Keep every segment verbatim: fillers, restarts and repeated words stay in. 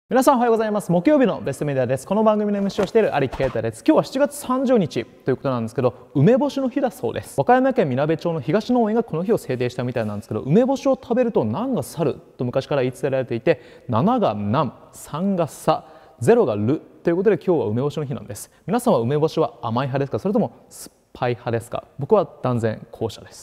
皆さんおはようございます。木曜日のベストメディアです。この番組の エムシー をしている有木啓太です。今日はしちがつさんじゅうにちということなんですけど、梅干しの日だそうです。和歌山県みなべ町の東農園がこの日を制定したみたいなんですけど、梅干しを食べると難が去ると昔から言い伝えられていて、ななが難、さんがさ、ゼロがるということで今日は梅干しの日なんです。皆さんは梅干しは甘い派ですか、それとも酸っぱい派ですか？僕は断然後者です。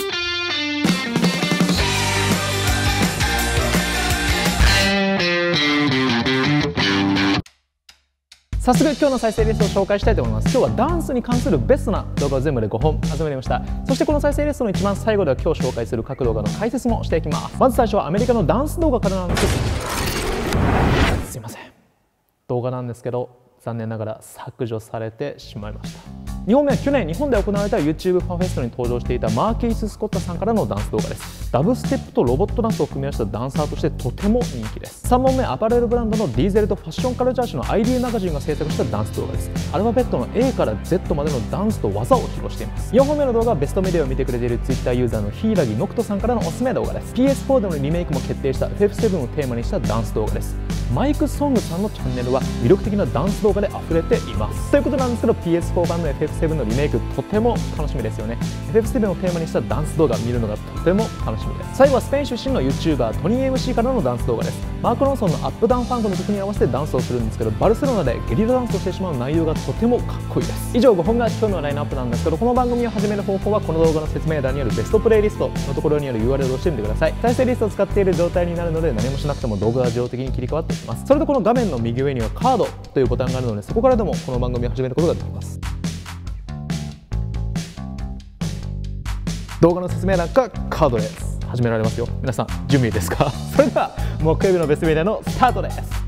早速今日の再生リストを紹介したいと思います。今日はダンスに関するベストな動画を全部でごほん集めてみました。そしてこの再生リストの一番最後では今日紹介する各動画の解説もしていきます。まず最初はアメリカのダンス動画からなんですけど、すいません、動画なんですけど残念ながら削除されてしまいました。にほんめは去年日本で行われた YouTube ファンフェストに登場していたマーキース・スコッタさんからのダンス動画です。ダブステップとロボットダンスを組み合わせたダンサーとしてとても人気です。さんぼんめアパレルブランドのディーゼルとファッションカルチャー誌の アイディー マガジンが制作したダンス動画です。アルファベットの エー から ゼット までのダンスと技を披露しています。よんほんめの動画はベストメディアを見てくれている Twitter ユーザーの柊ノクトさんからのおすすめ動画です。 ピーエスフォー でのリメイクも決定した エフエフセブン をテーマにしたダンス動画です。マイクソングさんのチャンネルは魅力的なダンス動画で溢れています。ということなんですけど ピーエスフォー 版の エフエフセブン のリメイクとても楽しみですよね。 エフエフセブン をテーマにしたダンス動画を見るのがとても楽しみです。最後はスペイン出身の YouTuber トニー エムシー からのダンス動画です。マーク・ロンソンのアップダウンファンクの時に合わせてダンスをするんですけど、バルセロナでゲリラダンスをしてしまう内容がとてもかっこいいです。以上ごほんが今日のラインナップなんですけど、この番組を始める方法はこの動画の説明欄にあるベストプレイリストのところにある ユーアールエル を押してみてください。再生リストを使っている状態になるので何もしなくても動画が自動的に切り替わっていきます。それとこの画面の右上にはカードというボタンがあるので、そこからでもこの番組を始めることができます。動画の説明欄かカードです。始められますよ。皆さん準備ですか？それでは木曜日のベストメディアのスタートです。